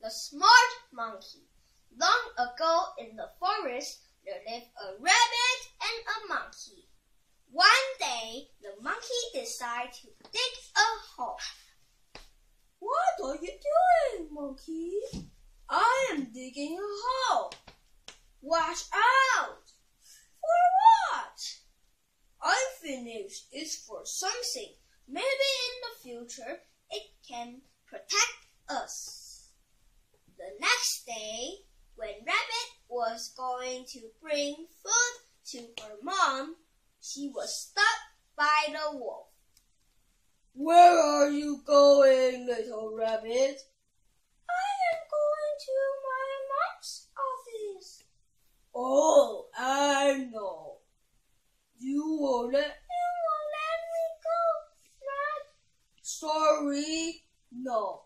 The smart monkey. Long ago in the forest, there lived a rabbit and a monkey. One day, the monkey decided to dig a hole. What are you doing, monkey? I am digging a hole. Watch out! For what? I finished it for something. Maybe in the future it can protect us. The next day, when Rabbit was going to bring food to her mom, she was stuck by the wolf. Where are you going, little rabbit? I am going to my mom's office. Oh, I know. You won't let me go, Rat. Sorry, no.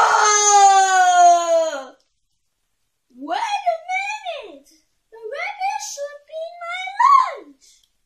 Run! Wait a minute. The rabbit should be my lunch.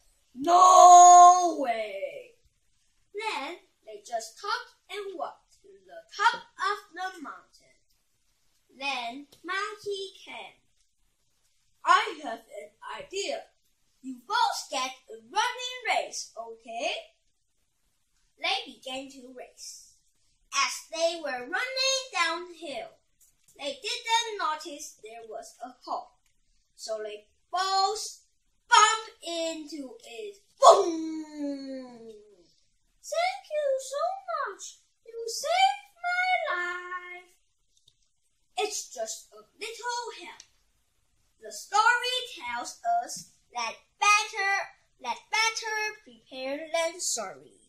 No way. Then they just talked and walked to the top of the mountain. Then Monkey came. I have an idea. You both get a running race, okay? They began to race. As they were running downhill, they didn't notice there was a hole. So they both bumped into it. Boom! Thank you so much. You saved my life. It's just a little help. The story tells us that better prepared than sorry.